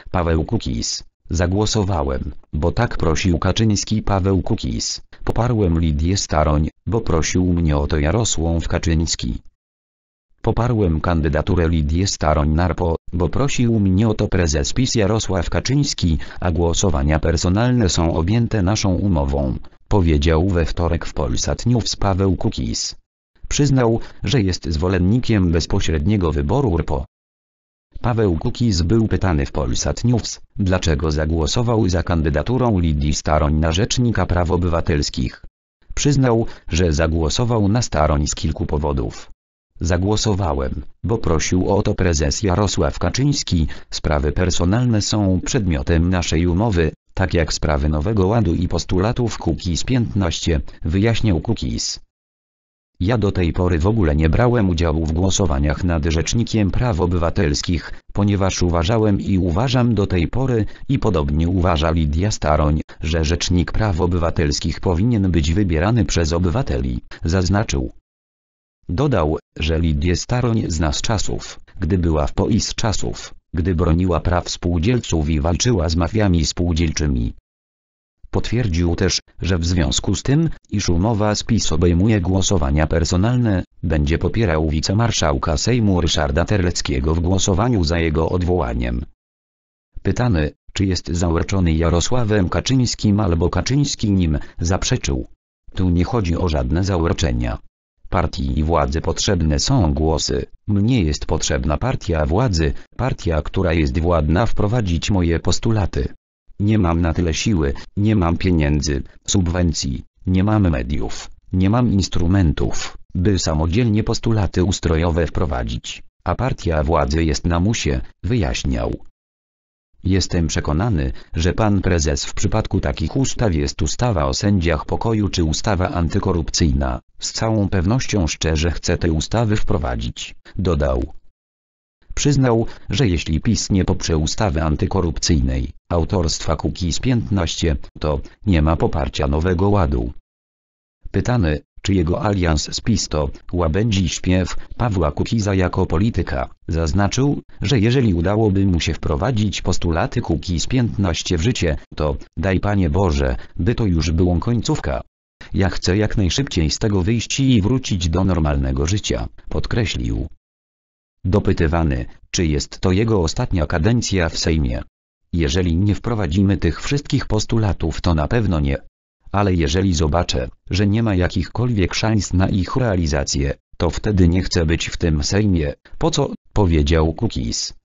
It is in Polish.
Paweł Kukiz. Zagłosowałem, bo tak prosił Kaczyński. Paweł Kukiz. Poparłem Lidię Staroń, bo prosił mnie o to Jarosław Kaczyński. Poparłem kandydaturę Lidii Staroń-Narpo, bo prosił mnie o to prezes PiS Jarosław Kaczyński, a głosowania personalne są objęte naszą umową, powiedział we wtorek w Polsat News Paweł Kukiz. Przyznał, że jest zwolennikiem bezpośredniego wyboru RPO. Paweł Kukiz był pytany w Polsat News, dlaczego zagłosował za kandydaturą Lidii Staroń na rzecznika praw obywatelskich. Przyznał, że zagłosował na Staroń z kilku powodów. Zagłosowałem, bo prosił o to prezes Jarosław Kaczyński, sprawy personalne są przedmiotem naszej umowy, tak jak sprawy Nowego Ładu i postulatów Kukiz 15, wyjaśniał Kukiz. Ja do tej pory w ogóle nie brałem udziału w głosowaniach nad rzecznikiem praw obywatelskich, ponieważ uważałem i uważam do tej pory, i podobnie uważa Lidia Staroń, że rzecznik praw obywatelskich powinien być wybierany przez obywateli, zaznaczył. Dodał, że Lidię Staroń zna z czasów, gdy była w PO i z czasów, gdy broniła praw spółdzielców i walczyła z mafiami spółdzielczymi. Potwierdził też, że w związku z tym, iż umowa z PiS obejmuje głosowania personalne, będzie popierał wicemarszałka Sejmu Ryszarda Terleckiego w głosowaniu za jego odwołaniem. Pytany, czy jest zaurczony Jarosławem Kaczyńskim albo Kaczyński nim, zaprzeczył. Tu nie chodzi o żadne zaurczenia. Partii i władzy potrzebne są głosy, mnie jest potrzebna partia władzy, partia, która jest władna wprowadzić moje postulaty. Nie mam na tyle siły, nie mam pieniędzy, subwencji, nie mam mediów, nie mam instrumentów, by samodzielnie postulaty ustrojowe wprowadzić, a partia władzy jest na musie, wyjaśniał. Jestem przekonany, że pan prezes w przypadku takich ustaw jest ustawa o sędziach pokoju czy ustawa antykorupcyjna, z całą pewnością szczerze chce te ustawy wprowadzić, dodał. Przyznał, że jeśli PiS nie poprze ustawy antykorupcyjnej, autorstwa Kukiz 15, to nie ma poparcia Nowego Ładu. Pytany, czy jego alians z PiS to łabędzi śpiew Pawła Kukiza jako polityka, zaznaczył, że jeżeli udałoby mu się wprowadzić postulaty Kukiz 15 w życie, to, daj Panie Boże, by to już było końcówka. Ja chcę jak najszybciej z tego wyjść i wrócić do normalnego życia, podkreślił. Dopytywany, czy jest to jego ostatnia kadencja w Sejmie. Jeżeli nie wprowadzimy tych wszystkich postulatów, to na pewno nie. Ale jeżeli zobaczę, że nie ma jakichkolwiek szans na ich realizację, to wtedy nie chcę być w tym Sejmie. Po co? Powiedział Kukiz.